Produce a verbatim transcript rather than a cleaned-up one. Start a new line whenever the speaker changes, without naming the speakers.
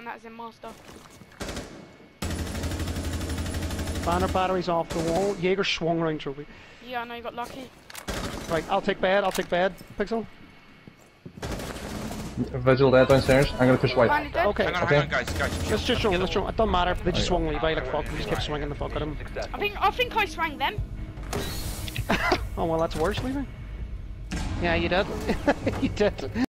that as in master.
Banner batteries off the wall. Jaeger swung around through me.
Yeah, I know you got lucky.
Right, I'll take bed, I'll take bed. Pixel?
Vigil dead downstairs. I'm gonna push white.
Finally dead.
Okay,
Hang on,
okay.
hang on, guys, guys.
let's just show him, let's show him. It doesn't matter, they just swung Levi like fuck, we just kept swinging the fuck at him.
I think I think I swang them.
Oh well, that's worse, Levi. Yeah, you did. You did.